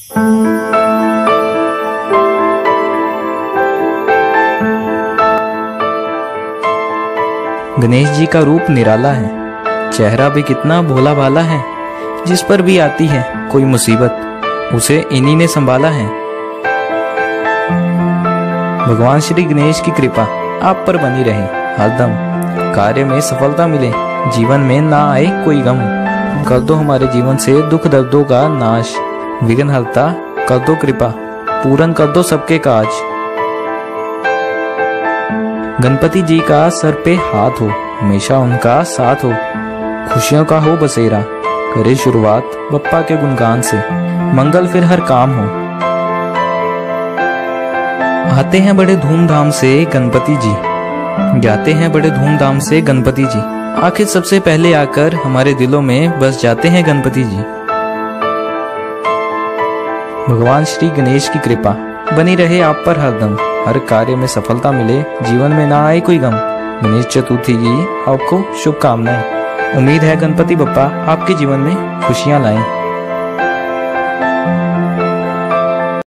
गणेश जी का रूप निराला है, चेहरा भी कितना भोला भाला है। जिस पर भी आती है कोई मुसीबत, उसे इन्हीं ने संभाला है। भगवान श्री गणेश की कृपा आप पर बनी रहे हरदम, कार्य में सफलता मिले, जीवन में ना आए कोई गम। कर दो हमारे जीवन से दुख दर्दों का नाश, विघ्नहर्ता कर दो कृपा, पूर्ण कर दो सबके काज। गणपति जी का सर पे हाथ हो, हमेशा उनका साथ हो, खुशियों का हो बसेरा, करे शुरुआत बप्पा के गुणगान से, मंगल फिर हर काम हो। आते हैं बड़े धूमधाम से गणपति जी, जाते हैं बड़े धूमधाम से गणपति जी, आखिर सबसे पहले आकर हमारे दिलों में बस जाते हैं गणपति जी। भगवान श्री गणेश की कृपा बनी रहे आप पर हरदम, हर कार्य में सफलता मिले, जीवन में ना आए कोई गम। गणेश चतुर्थी की आपको शुभकामनाएं। उम्मीद है गणपति बप्पा आपके जीवन में खुशियां लाएं।